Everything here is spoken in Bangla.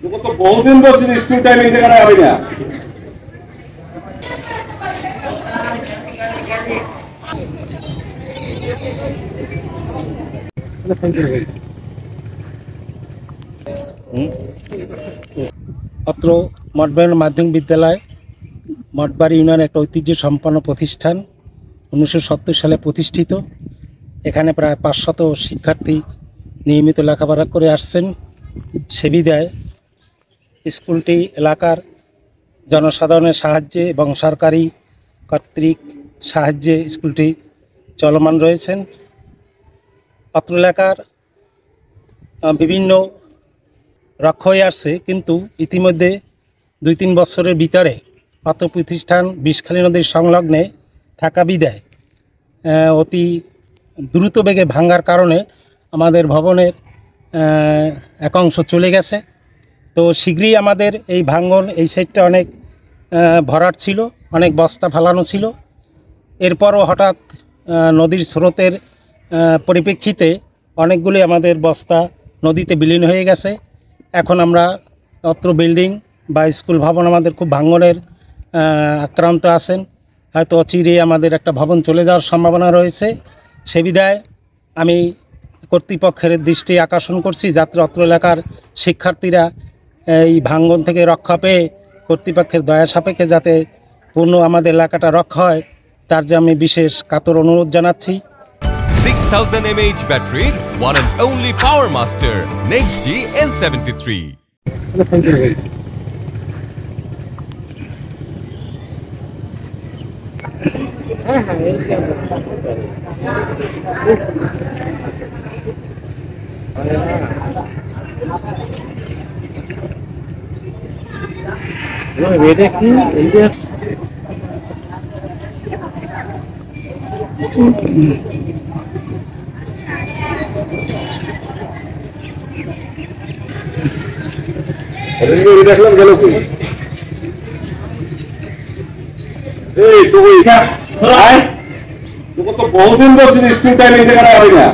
তো বহুদিন বলছি স্কুল টাইমে এই জায়গাটা হবে না। অত্র মঠবাড়ি মাধ্যমিক বিদ্যালয় মঠবাড়ি ইউনিয়ন একটা ঐতিহ্য সম্পন্ন প্রতিষ্ঠান, 1970 সালে প্রতিষ্ঠিত। এখানে প্রায় 500 শিক্ষার্থী নিয়মিত লেখাপড়া করে আসছেন। সে বিধায় স্কুলটি এলাকার জনসাধারণের সাহায্যে এবং সরকারি কর্তৃক সাহায্যে স্কুলটি চলমান রয়েছেন। অত্র এলাকার বিভিন্ন রক্ষা হয়ে আসছে, কিন্তু ইতিমধ্যে 2-3 বছরের ভিতরে অত্র প্রতিষ্ঠান বিষখালী নদীর সংলগ্নে থাকা বিধায় অতি দ্রুত বেগে ভাঙার কারণে আমাদের ভবনের এক অংশ চলে গেছে। তো শীঘ্রই আমাদের এই ভাঙন, এই সাইডটা অনেক ভরাট ছিল, অনেক বস্তা ফেলানো ছিল। এরপরও হঠাৎ নদীর স্রোতের পরিপ্রেক্ষিতে অনেকগুলি আমাদের বস্তা নদীতে বিলীন হয়ে গেছে। এখন আমরা অত্র বিল্ডিং বা স্কুল ভবন আমাদের খুব ভাঙনের আক্রান্ত আছেন। হয়তো অচিরেই আমাদের একটা ভবন চলে যাওয়ার সম্ভাবনা রয়েছে। সে বিধায় আমি কর্তৃপক্ষের দৃষ্টি আকর্ষণ করছি, যাতে অত্র এলাকার শিক্ষার্থীরা এই ভাঙন থেকে রক্ষা পেয়ে কর্তৃপক্ষের দয়া সাপেক্ষে যাতে পূর্ণ আমাদের এলাকাটা রক্ষা হয়, তার যে আমি বিশেষ কাতর অনুরোধ জানাচ্ছি। 6000 mAh battery, one and only Power Master, Next G N73. দেখলাম গেল কি এই তো তো বহুদিন বলছি স্কুল টাইমে এই জায়গাটা হবে না।